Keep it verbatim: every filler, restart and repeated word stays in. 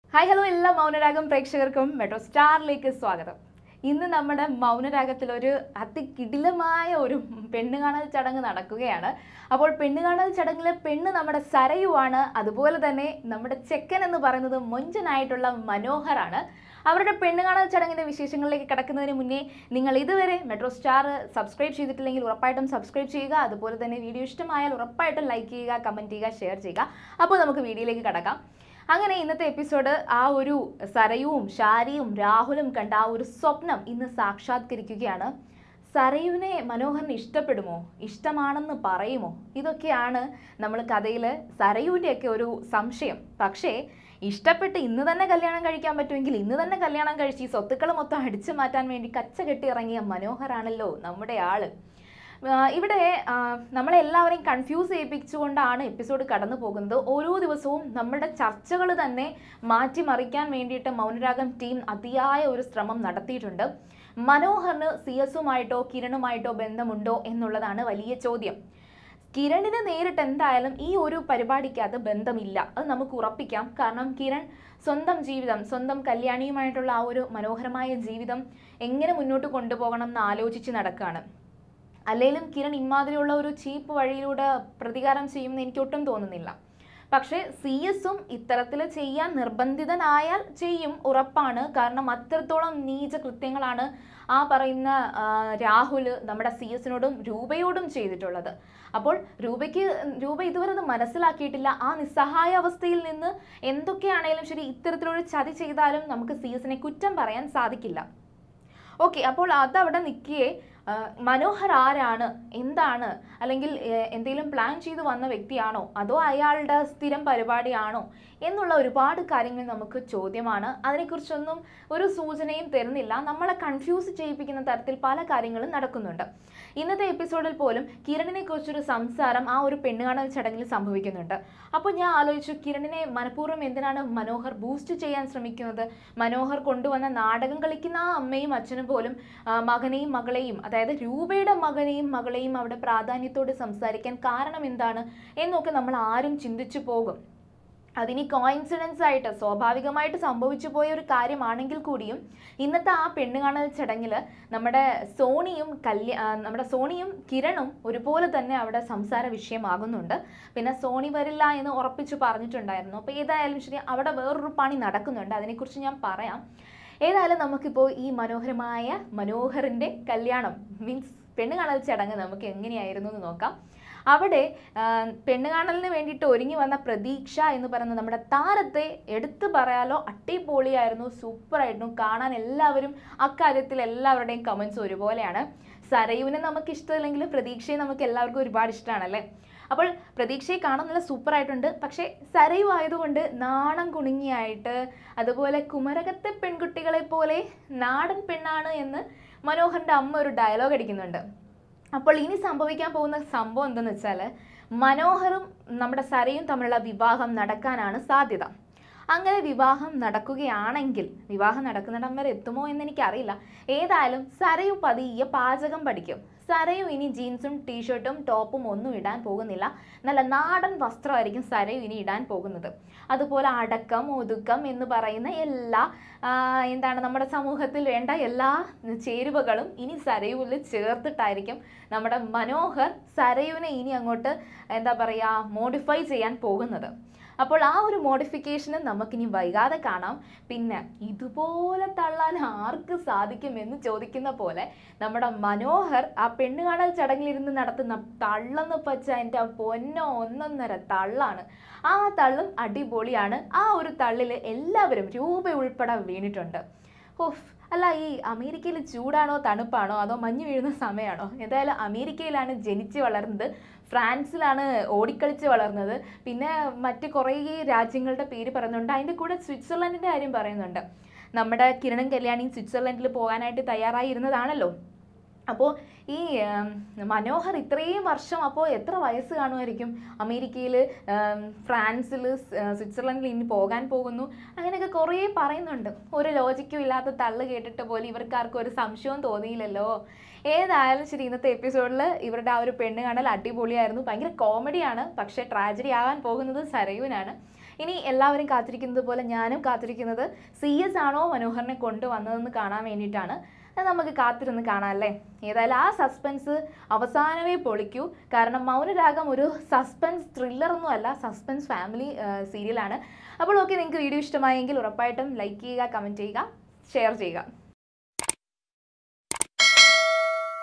Hi, hello, എല്ലാ മൗനരാഗം പ്രേക്ഷകർക്കും മെട്രോസ്റ്റാറിലേക്ക് സ്വാഗതം. ഇന്ന് നമ്മുടെ മൗനരാഗത്തിൽ ഒരു അതികിടിലമായ ഒരു പെണ്ണുകാണൽ ചടങ്ങ് നടക്കുകയാണ്. അപ്പോൾ പെണ്ണുകാണൽ ചടങ്ങിലെ പെണ്ണ് നമ്മുടെ സരയുവാണ്. അതുപോലെ തന്നെ നമ്മുടെ ചെക്കൻ എന്ന് പറയുന്നത് മൊഞ്ചനായിട്ടുള്ള മനോഹറാണ്. അവരുടെ പെണ്ണുകാണൽ ചടങ്ങിന്റെ വിശേഷങ്ങളിലേക്ക് കടക്കുന്നതിന് മുന്നേ നിങ്ങൾ ഇതുവരെ മെട്രോ സ്റ്റാർ സബ്സ്ക്രൈബ് ചെയ്തിട്ടില്ലെങ്കിൽ ഉറപ്പായിട്ടും സബ്സ്ക്രൈബ് ചെയ്യുക. അതുപോലെ തന്നെ വീഡിയോ ഇഷ്ടമായാൽ ഉറപ്പായിട്ടും ലൈക്ക് ചെയ്യുക, കമൻറ്റ് ചെയ്യുക, ഷെയർ ചെയ്യുക. അപ്പോൾ നമുക്ക് വീഡിയോയിലേക്ക് കടക്കാം. അങ്ങനെ ഇന്നത്തെ എപ്പിസോഡ് ആ ഒരു സരയുവും ഷാരിയും രാഹുലും കണ്ട ആ ഒരു സ്വപ്നം ഇന്ന് സാക്ഷാത്കരിക്കുകയാണ്. സരയുവിനെ മനോഹറിന് ഇഷ്ടപ്പെടുമോ, ഇഷ്ടമാണെന്ന് പറയുമോ? ഇതൊക്കെയാണ് നമ്മൾ കഥയിൽ സരയുവിൻ്റെയൊക്കെ ഒരു സംശയം. പക്ഷേ ഇഷ്ടപ്പെട്ട് ഇന്ന് തന്നെ കല്യാണം കഴിക്കാൻ പറ്റുമെങ്കിൽ ഇന്ന് തന്നെ കല്യാണം കഴിച്ച് ഈ സ്വത്തുക്കൾ മൊത്തം അടിച്ചു മാറ്റാൻ വേണ്ടി കച്ച കെട്ടി ഇറങ്ങിയ മനോഹറാണല്ലോ നമ്മുടെ ആള്. ഇവിടെ നമ്മളെല്ലാവരെയും കൺഫ്യൂസ് ചെയ്യിപ്പിച്ചുകൊണ്ടാണ് എപ്പിസോഡ് കടന്നു പോകുന്നത്. ഓരോ ദിവസവും നമ്മുടെ ചർച്ചകൾ തന്നെ മാറ്റിമറിക്കാൻ വേണ്ടിയിട്ട് മൗനരാഗം ടീം അതിയായ ഒരു ശ്രമം നടത്തിയിട്ടുണ്ട്. മനോഹറിന് സി എസുമായിട്ടോ കിരണുമായിട്ടോ ബന്ധമുണ്ടോ എന്നുള്ളതാണ് വലിയ ചോദ്യം. കിരണിന് നേരിട്ട് എന്തായാലും ഈ ഒരു പരിപാടിക്കകത്ത് ബന്ധമില്ല, അത് നമുക്ക് ഉറപ്പിക്കാം. കാരണം കിരൺ സ്വന്തം ജീവിതം, സ്വന്തം കല്യാണിയുമായിട്ടുള്ള ആ ഒരു മനോഹരമായ ജീവിതം എങ്ങനെ മുന്നോട്ട് കൊണ്ടുപോകണം എന്ന് ആലോചിച്ച് നടക്കുകയാണ്. അല്ലെങ്കിലും കിരൺ ഇമാതിരിയുള്ള ഒരു ചീപ്പ് വഴിയിലൂടെ പ്രതികാരം ചെയ്യുമെന്ന് എനിക്കൊട്ടും തോന്നുന്നില്ല. പക്ഷേ സി എസും ഇത്തരത്തിൽ ചെയ്യാൻ നിർബന്ധിതനായാൽ ചെയ്യും, ഉറപ്പാണ്. കാരണം അത്രത്തോളം നീച കൃത്യങ്ങളാണ് ആ പറയുന്ന രാഹുൽ നമ്മുടെ സി എസിനോടും രൂപയോടും ചെയ്തിട്ടുള്ളത്. അപ്പോൾ രൂപയ്ക്ക് രൂപ ഇതുവരെ അത് മനസ്സിലാക്കിയിട്ടില്ല. ആ നിസ്സഹായ അവസ്ഥയിൽ നിന്ന് എന്തൊക്കെയാണേലും ശരി, ഇത്തരത്തിലൊരു ചതി ചെയ്താലും നമുക്ക് സി എസിനെ കുറ്റം പറയാൻ സാധിക്കില്ല. ഓക്കെ, അപ്പോൾ അതവിടെ നിൽക്കുകയെ മനോഹർ ആരാണ്, എന്താണ്, അല്ലെങ്കിൽ എന്തെങ്കിലും പ്ലാൻ ചെയ്ത് വന്ന വ്യക്തിയാണോ അതോ അയാളുടെ സ്ഥിരം പരിപാടിയാണോ എന്നുള്ള ഒരുപാട് കാര്യങ്ങൾ നമുക്ക് ചോദ്യമാണ്. അതിനെക്കുറിച്ചൊന്നും ഒരു സൂചനയും തരുന്നില്ല. നമ്മളെ കൺഫ്യൂസ് ചെയ്യിപ്പിക്കുന്ന തരത്തിൽ പല കാര്യങ്ങളും നടക്കുന്നുണ്ട്. ഇന്നത്തെ എപ്പിസോഡിൽ പോലും കിരണിനെ കുറിച്ചൊരു സംസാരം ആ ഒരു പെണ്ണുകാണൽ ചടങ്ങിൽ സംഭവിക്കുന്നുണ്ട്. അപ്പോൾ ഞാൻ ആലോചിച്ചു, കിരണിനെ മനഃപൂർവ്വം എന്തിനാണ് മനോഹർ ബൂസ്റ്റ് ചെയ്യാൻ ശ്രമിക്കുന്നത്? മനോഹർ കൊണ്ടുവന്ന നാടകം കളിക്കുന്ന ആ അമ്മയും അച്ഛനും പോലും മകനെയും മകളെയും, അതായത് രൂപയുടെ മകനെയും മകളെയും അവിടെ പ്രാധാന്യത്തോടെ സംസാരിക്കാൻ കാരണം എന്താണ് എന്നൊക്കെ നമ്മൾ ആരും ചിന്തിച്ചു പോകും. അതിനി കോയിൻസിഡൻസ് ആയിട്ട് സ്വാഭാവികമായിട്ട് സംഭവിച്ചു പോയ ഒരു കാര്യമാണെങ്കിൽ കൂടിയും ഇന്നത്തെ ആ പെണ്ണുകാണൽ ചടങ്ങിൽ നമ്മുടെ സോണിയും കല്യാ നമ്മുടെ സോണിയും കിരണും ഒരുപോലെ തന്നെ അവിടെ സംസാര വിഷയമാകുന്നുണ്ട്. പിന്നെ സോണി വരില്ല എന്ന് ഉറപ്പിച്ചു പറഞ്ഞിട്ടുണ്ടായിരുന്നു. അപ്പോൾ ഏതായാലും ശരി, അവിടെ വേറൊരു പണി നടക്കുന്നുണ്ട്, അതിനെക്കുറിച്ച് ഞാൻ പറയാം. ഏതായാലും നമുക്കിപ്പോൾ ഈ മനോഹരമായ മനോഹറിൻ്റെ കല്യാണം മീൻസ് പെണ്ണുകാണൽ ചടങ്ങ് നമുക്ക് എങ്ങനെയായിരുന്നു എന്ന് നോക്കാം. അവിടെ പെണ്ണുകാണലിന് വേണ്ടിയിട്ട് ഒരുങ്ങി വന്ന പ്രതീക്ഷ എന്ന് പറയുന്ന നമ്മുടെ താരത്തെ എടുത്തു പറയാലോ, അടിപൊളിയായിരുന്നു, സൂപ്പറായിരുന്നു. കാണാൻ എല്ലാവരും അക്കാര്യത്തിൽ എല്ലാവരുടെയും കമൻസ് ഒരുപോലെയാണ്. സരയുവിനെ നമുക്ക് ഇഷ്ടമില്ലെങ്കിലും പ്രതീക്ഷയെ നമുക്ക് എല്ലാവർക്കും ഒരുപാട് ഇഷ്ടമാണല്ലേ. അപ്പോൾ പ്രതീക്ഷയെ കാണാൻ നല്ല സൂപ്പറായിട്ടുണ്ട്. പക്ഷേ സരയു ആയതുകൊണ്ട് നാണം കുണുങ്ങിയായിട്ട്, അതുപോലെ കുമരകത്തെ പെൺകുട്ടികളെ പോലെ നാടൻ പെണ്ണാണ് എന്ന് മനോഹറിൻ്റെ അമ്മ ഒരു ഡയലോഗ് അടിക്കുന്നുണ്ട്. അപ്പോൾ ഇനി സംഭവിക്കാൻ പോകുന്ന സംഭവം എന്തെന്ന് വെച്ചാൽ, മനോഹറും നമ്മുടെ സരയും തമ്മിലുള്ള വിവാഹം നടക്കാനാണ് സാധ്യത. അങ്ങനെ വിവാഹം നടക്കുകയാണെങ്കിൽ, വിവാഹം നടക്കുന്നിടം വരെ എത്തുമോ എന്ന് എനിക്കറിയില്ല. ഏതായാലും സരയു പതിയെ പാചകം പഠിക്കും. സരയു ഇനി ജീൻസും ടീഷർട്ടും ടോപ്പും ഒന്നും ഇടാൻ പോകുന്നില്ല. നല്ല നാടൻ വസ്ത്രമായിരിക്കും സരയു ഇനി ഇടാൻ പോകുന്നത്. അതുപോലെ അടക്കം ഒതുക്കം എന്ന് പറയുന്ന എല്ലാ എന്താണ് നമ്മുടെ സമൂഹത്തിൽ വേണ്ട എല്ലാ ചേരുവകളും ഇനി സരയുവിൽ ചേർത്തിട്ടായിരിക്കും നമ്മുടെ മനോഹർ സരയുവിനെ ഇനി അങ്ങോട്ട് എന്താ പറയുക മോഡിഫൈ ചെയ്യാൻ പോകുന്നത്. അപ്പോൾ ആ ഒരു മോഡിഫിക്കേഷന് നമുക്കിനി വൈകാതെ കാണാം. പിന്നെ ഇതുപോലെ തള്ളാൻ ആർക്ക് സാധിക്കുമെന്ന് ചോദിക്കുന്ന പോലെ നമ്മുടെ മനോഹർ ആ പെണ്ണുകാണൽ ചടങ്ങിലിരുന്ന് നടത്തുന്ന തള്ളെന്ന് പച്ച എൻ്റെ പൊന്നോ ഒന്നൊന്നര തള്ളാണ്. ആ തള്ളും അടിപൊളിയാണ്. ആ ഒരു തള്ളിൽ എല്ലാവരും രൂപ ഉൾപ്പെടെ വീണിട്ടുണ്ട്. ഓഫ്, അല്ല, ഈ അമേരിക്കയിൽ ചൂടാണോ തണുപ്പാണോ അതോ മഞ്ഞ് വീഴുന്ന സമയമാണോ? എന്തായാലും അമേരിക്കയിലാണ് ജനിച്ച് വളർന്നത്, ഫ്രാൻസിലാണ് ഓടിക്കളിച്ച് വളർന്നത്, പിന്നെ മറ്റ് കുറേ രാജ്യങ്ങളുടെ പേര് പറയുന്നുണ്ട്. അതിൻ്റെ കൂടെ സ്വിറ്റ്സർലൻഡിൻ്റെ കാര്യം പറയുന്നുണ്ട്. നമ്മുടെ കിരണും കല്യാണിയും സ്വിറ്റ്സർലൻഡിൽ പോകാനായിട്ട് തയ്യാറായി ഇരുന്നതാണല്ലോ. അപ്പോൾ ഈ മനോഹർ ഇത്രയും വർഷം അപ്പോൾ എത്ര വയസ്സ് കാണുമായിരിക്കും? അമേരിക്കയിൽ, ഫ്രാൻസിൽ, സ്വിറ്റ്സർലൻഡിൽ ഇനി പോകാൻ പോകുന്നു, അങ്ങനെയൊക്കെ കുറേ പറയുന്നുണ്ട്. ഒരു ലോജിക്കും ഇല്ലാത്ത തള്ളു കേട്ടിട്ട് പോലും ഇവർക്കാർക്കും ഒരു സംശയവും തോന്നിയില്ലല്ലോ. ഏതായാലും ശരി, ഇന്നത്തെ എപ്പിസോഡിൽ ഇവരുടെ ആ ഒരു പെണ്ണ് കാണൽ അടിപൊളിയായിരുന്നു. ഭയങ്കര കോമഡിയാണ്, പക്ഷേ ട്രാജഡി ആകാൻ പോകുന്നത് സരയുവിനാണ്. ഇനി എല്ലാവരും കാത്തിരിക്കുന്നത് പോലെ ഞാനും കാത്തിരിക്കുന്നത് സി എസ് ആണോ മനോഹറിനെ കൊണ്ടുവന്നതെന്ന് കാണാൻ വേണ്ടിയിട്ടാണ്. നമുക്ക് കാത്തിരുന്ന് കാണാം അല്ലേ. ഏതായാലും ആ സസ്പെൻസ് അവസാനമേ പൊളിക്കൂ. കാരണം മൗനരാഗം ഒരു സസ്പെൻസ് ത്രില്ലറൊന്നും അല്ല, സസ്പെൻസ് ഫാമിലി സീരിയലാണ്. അപ്പോൾ ഓക്കെ, നിങ്ങൾക്ക് വീഡിയോ ഇഷ്ടമായെങ്കിൽ ഉറപ്പായിട്ടും ലൈക്ക് ചെയ്യുക, കമൻറ്റ് ചെയ്യുക, ഷെയർ ചെയ്യുക.